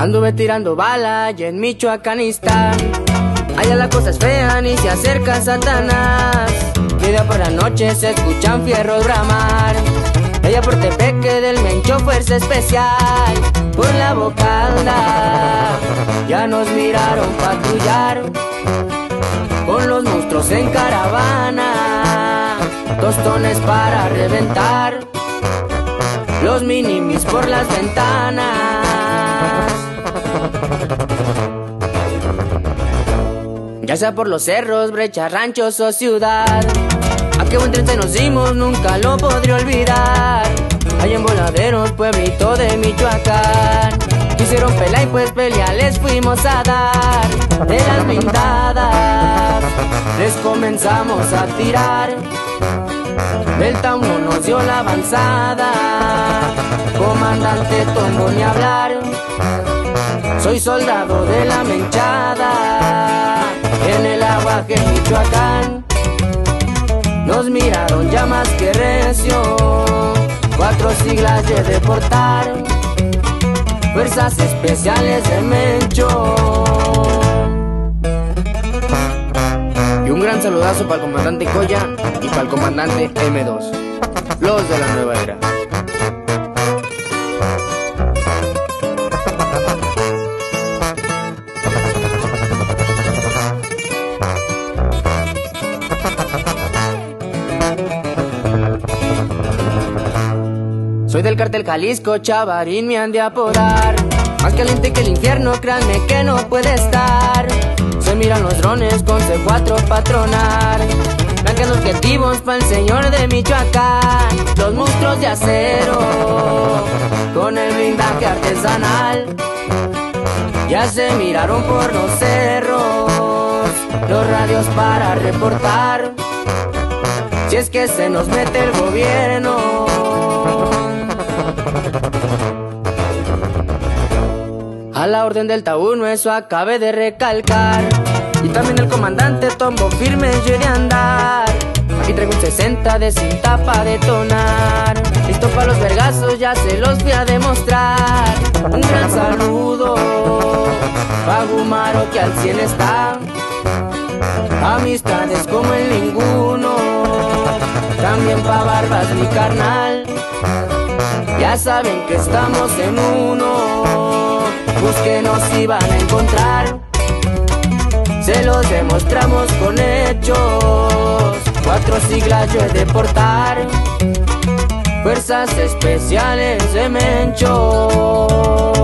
Anduve tirando bala y en Michoacanistán. Allá la cosa es fea, ni se acerca Satanás. Y de por la noche se escuchan fierros bramar. Ella por Tepeque del Mencho, fuerza especial. Por la Bocalda ya nos miraron patrullar con los monstruos en caravana. Tostones para reventar, los minimis por las ventanas. Ya sea por los cerros, brechas, ranchos o ciudad, a qué buen tren nos dimos, nunca lo podré olvidar. Allá en Voladeros, pueblito de Michoacán, quisieron pelear y pues pelea les fuimos a dar. De las blindadas les comenzamos a tirar. Delta 1 nos dio la avanzada, comandante Tombo ni hablar. Soy soldado de la Menchada, en el Aguaje, Michoacán. Nos miraron ya más que recio, 4 siglas de deportar, fuerzas especiales de Mencho. Y un gran saludazo para el comandante Coya y para el comandante M2, los de la nueva era. Soy del cártel Jalisco, Chavarín me han de apodar. Más caliente que el infierno, créanme que no puede estar. Se miran los drones con C4 patronar. Blanquean objetivos para el señor de Michoacán. Los monstruos de acero con el blindaje artesanal ya se miraron por los cerros, los radios para reportar si es que se nos mete el gobierno. A la orden del Delta 1 eso acabe de recalcar. Y también el comandante Tombo firme yo iré a andar. Aquí traigo un 60 de cinta pa' detonar. Listo pa' los vergazos, ya se los voy a demostrar. Un gran saludo pa' Gumaro que al 100 está. Amistades como el ninguno, también pa' Barbas mi carnal. Ya saben que estamos en uno, pues que nos iban a encontrar. Se los demostramos con hechos, 4 siglas yo he de portar, fuerzas especiales de Mencho.